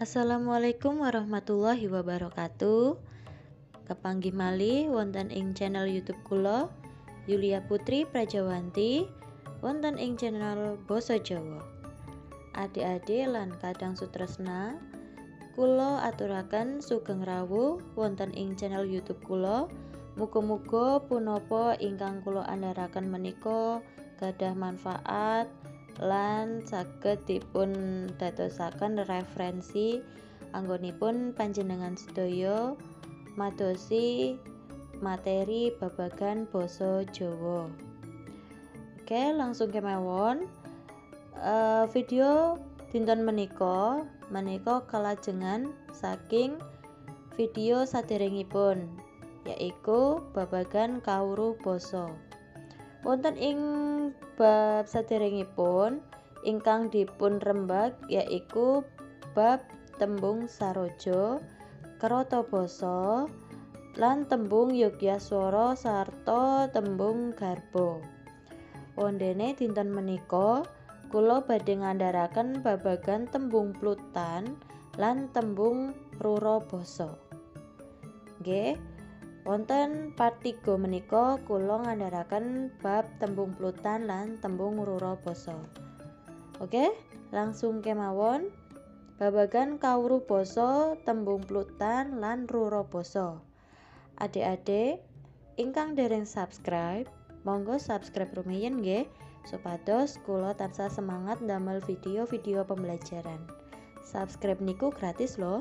Assalamualaikum warahmatullahi wabarakatuh. Kepanggih malih wonten ing channel YouTube kula Yulia Putri Prajawanti wonten ing channel Basa Jawa. Adik-adik lan kadang sutresna, kula aturaken sugeng rawuh wonten ing channel YouTube kula. Muga-muga punapa ingkang kula andharaken menika gadah manfaat lan saged dipun dadosaken referensi anggonipun panjenengan sedaya madosi materi babagan basa Jawa. Oke, langsung kemawon. Video dinten menika kalajengan saking video saderengipun, yaiku babagan kawruh basa. Wonten ing bab saderengipun ingkang dipun rembag yaiku bab tembung saroja, kerata basa, lan tembung yogyaswara sarta tembung garba. Wondene dinten menika kula badhe ngandharaken babagan tembung plutan lan tembung rura basa. Nggih, wonten part 3 menika kula ngandharaken bab tembung plutan lan tembung rura basa. Oke, langsung kemawon babagan kawruh basa, tembung plutan lan rura basa. Adik-adik ingkang dereng subscribe, monggo subscribe rumiyin nggih, supados kula tansah semangat ndamel video-video pembelajaran. Subscribe niku gratis loh.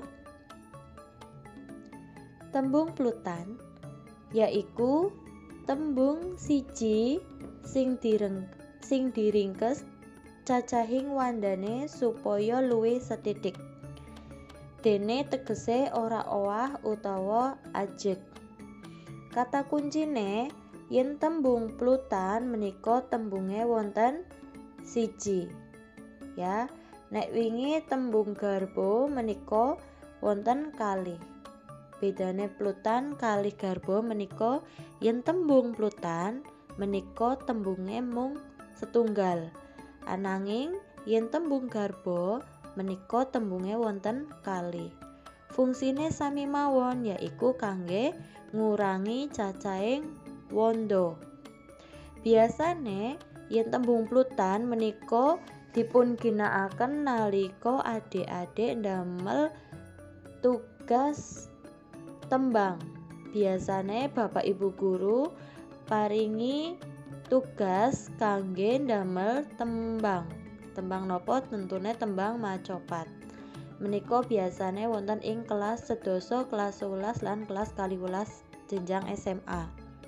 Tembung plutan yaiku tembung siji sing diringkes cacahing wandane supaya luwih sethithik. Dene tegese ora owah utawa ajeg. Kata kuncine yen tembung plutan menika tembunge wonten siji. Ya, nek wingi tembung garba menika wonten kalih. Bedane plutan kalih garba menika yen tembung plutan menika tembunge mung setunggal. Ananging yen tembung garba menika tembunge wonten kalih. Fungsine sami mawon, yaiku kangge ngurangi cacahing wanda. Biasane yen tembung plutan menika dipun ginakaken nalika adik-adik ndamel tugas tembang. Biasane Bapak Ibu guru paringi tugas kangge ndamel tembang. Tembang nopo? Tentune tembang macapat. Menika biasane wonten ing kelas sedasa, kelas 11 lan kelas 12 jenjang SMA.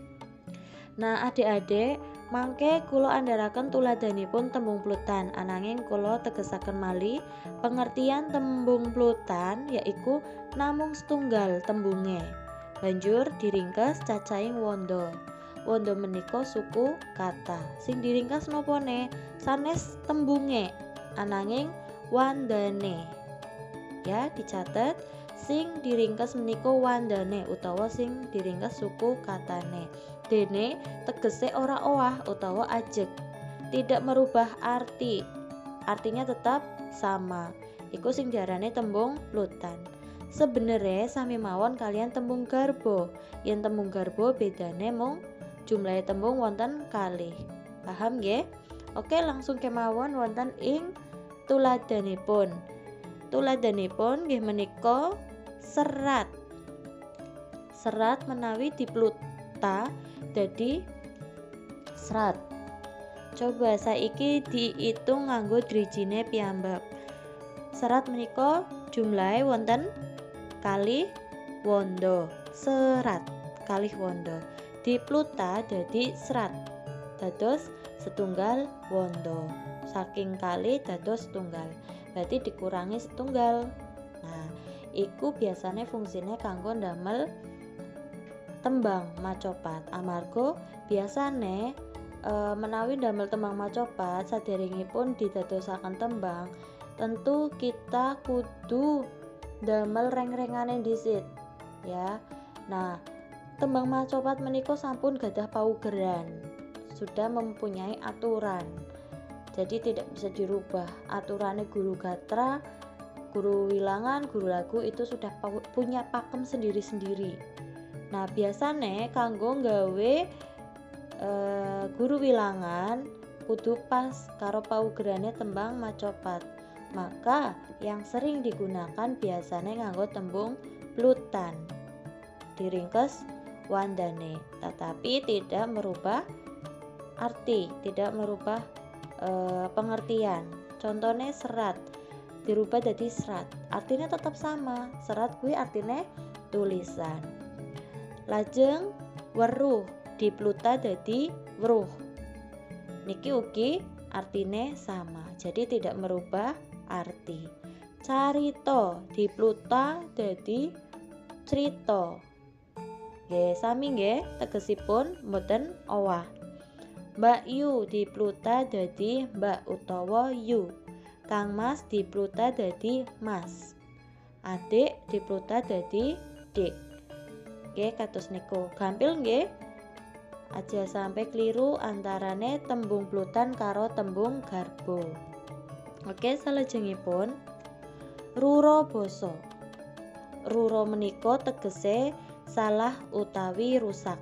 Nah, adik-adik mangke kula andharaken tuladhanipun tembung plutan, ananging kula tegesaken malih pengertian tembung plutan yaiku namung setunggal tembunge. Banjur diringkes cacahing wanda. Wanda menika suku kata. Sing diringkes nopone? Sanes tembunge, ananging wandane. Ya, dicatet sing diringkes menika wandane utawa sing diringkes suku katane. Dene tegese ora owah utawa ajeg, tidak merubah arti. Artinya tetap sama. Iku sing diarani tembung plutan. Sebenere sami mawon kalian tembung garba. Yen tembung garba bedane mung jumlahe tembung wonten kalih. Paham nggih? Oke, langsung kemawon wonten ing tuladhanipun. Tuladhanipun nggih menika serat. Serat menawi dipluta dadi serat. Coba saiki diitung nganggo drijine piyambak. Serat menika jumlahe wonten kalih wanda. Serat kalih wanda. Dipluta dadi serat. Dados setunggal wanda. Saking kalih dados setunggal. Berarti dikurangi setunggal. Nah, iku biasanya fungsine kanggo ndamel tembang macapat. Amarga biasane menawi ndamel tembang macapat saderengipun didadosaken tembang, tentu kita kudu ndamel reng-rengane dhisit, ya. Nah, tembang macapat menika sampun gadah paugeran, sudah mempunyai aturan. Jadi tidak bisa dirubah. Aturane guru gatra guru wilangan, guru lagu itu sudah punya pakem sendiri-sendiri. Nah, biasanya kanggo nggawe guru wilangan kudu pas karo paugerane tembang macapat. Maka yang sering digunakan biasanya nganggo tembung plutan. Diringkes wandane, tetapi tidak merubah arti, tidak merubah pengertian. Contohnya serat dirubah jadi serat, artinya tetap sama. Serat kuwi artinya tulisan. Lajeng weruh dipluta jadi weruh. Niki ugi artinya sama, jadi tidak merubah arti. Carita dipluta jadi crita. Nggih, sami nggih, tegesipun mboten owah. Mbak Yu dipluta dadi Mbak utawa Yu. Kang Mas dipluta dadi Mas. Adik dipluta dadi Dik. Nggih, kados niku. Gampil nggih? Aja sampai keliru antarane tembung plutan karo tembung garbo. Oke, salajengipun rura basa. Rura menika tegese salah utawi rusak,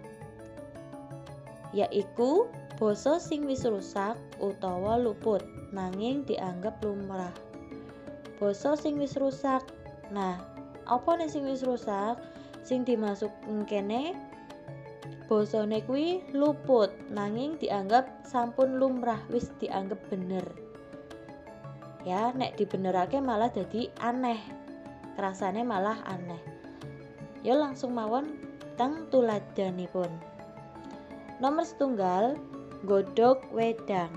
yaiku basa sing wis rusak utawa luput nanging dianggap lumrah. Basa sing wis rusak. Nah, apa nih sing wis rusak? Sing dimasuk kene basane kuwi luput nanging dianggap sampun lumrah, wis dianggap bener. Ya, nek dibenerake malah jadi aneh. Rasane malah aneh. Ya langsung mawon teng tuladanipun. Nomor setunggal, godhog wedang.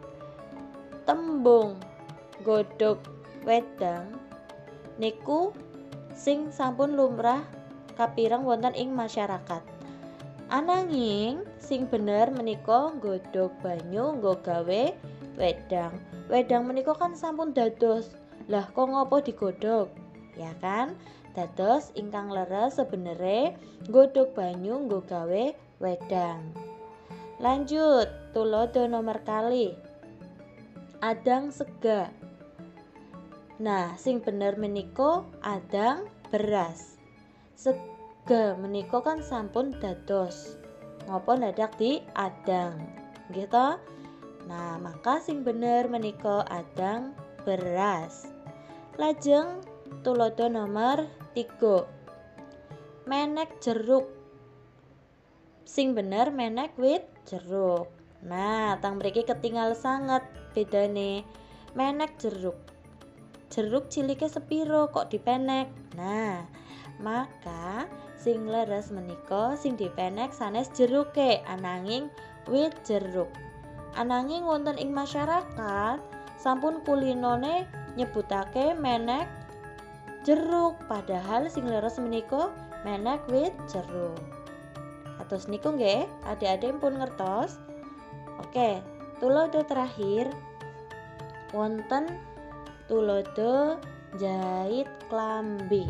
Tembung godhog wedang niku sing sampun lumrah kapireng wonten ing masyarakat. Ananging sing bener menika godhog banyu nggo gawe wedang. Wedang menika kan sampun dados. Lah kok ngopo digodhog? Ya kan? Dados ingkang leres sebenere godhog banyu nggo gawe wedang. Lanjut, tulodo nomor kali. Adang sega. Nah, sing bener menika adang beras. Sega menika kan sampun dados. Ngopo dadak di adang? Gitu. Nah, maka sing bener menika adang beras. Lajeng tulodo nomor 3. Menek jeruk. Sing bener menek wit jeruk. Nah, tang mriki ketinggal sanget bedane menek jeruk. Jeruk cilike sepiro kok dipenek. Nah, maka sing leres menika sing dipenek sanes jeruke ananging wit jeruk. Ananging wonten ing masyarakat sampun kulinone nyebutake menek jeruk, padahal sing leres menika menek wit jeruk. Atus niku nggih, adik-adik pun ngertos. Oke, tulodo terakhir wonten tulodo jahit klambi.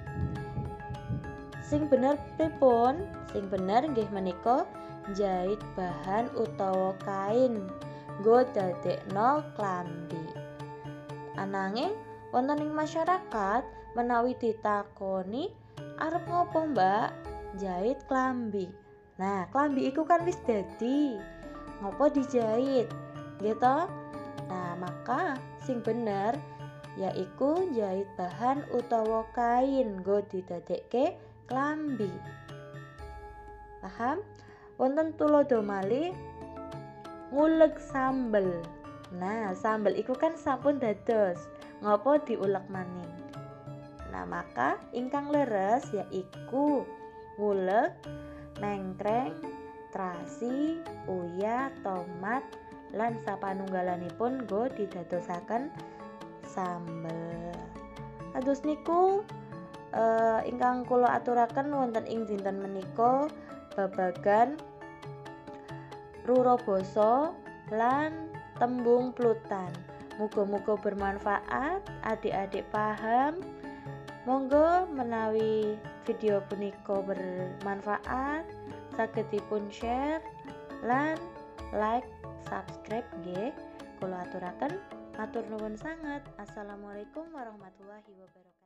Sing bener pripun? Sing bener nggih menika jahit bahan utawa kain nggo dadekno klambi. Ananging wonten ing masyarakat menawi ditakoni arep ngopo Mbak? Jahit klambi. Nah, klambi iku kan wis dadi. Ngopo dijahit? Gitu. Nah, maka sing bener yaiku jahit bahan utawa kain nggo didadekke klambi. Paham? Wonten tulodo malih nguleg sambel. Nah, sambel iku kan sampun dados. Ngopo diulek maning? Nah, maka ingkang leres yaiku nguleg, mengkreng, trasi, uyah, tomat lan sapanunggalanipun nggo didadosaken sambel. Kados niku ingkang kula aturaken wonten ing dinten menika babagan rura basa lan tembung plutan. Muga-muga bermanfaat, adik-adik paham. Monggo menawi video punika bermanfaat saged dipun share lan like, subscribe nggih. Kula aturaken Matur nuwun sanget. Assalamualaikum warahmatullahi wabarakatuh.